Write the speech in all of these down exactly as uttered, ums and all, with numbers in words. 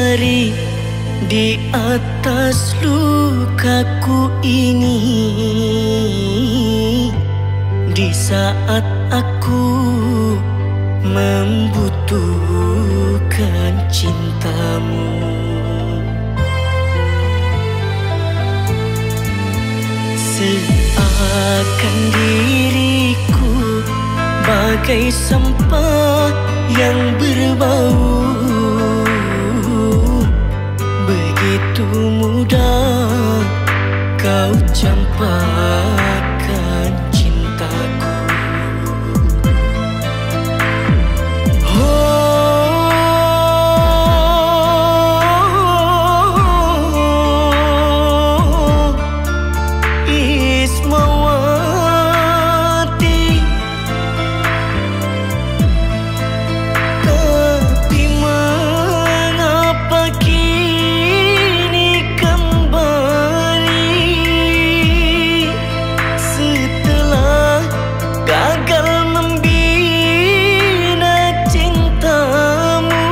hari di atas lukaku ini, di saat aku membutuhkan cintamu. Seakan diriku bagai sampah yang berbau, begitu mudah kau campakkan cintaku. Oh, Ismawati, tapi mengapa kini kembali setelah gagal membina cintamu?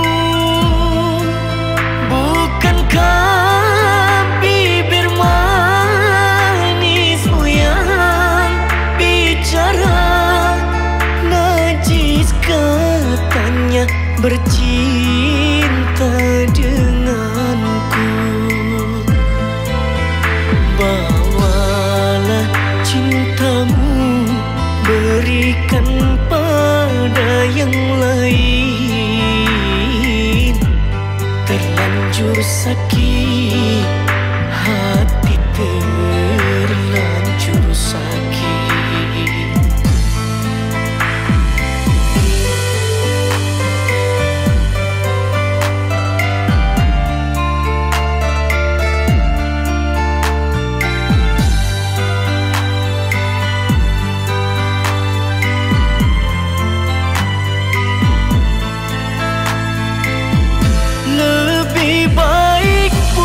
Bukankah bibir manismu yang bicara, najis katanya bercinta denganku? Bawalah cintamu, berikan pada yang lain. Terlanjur sakit hati, terlanjur sakit. Lebih baik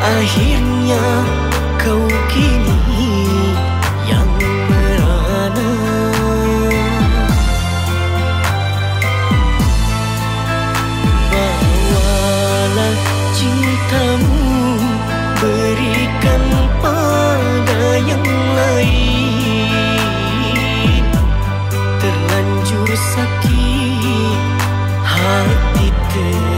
Akhirnya kau kini yang merana. Bawalah cintamu, berikan pada yang lain. Terlanjur sakit hati ter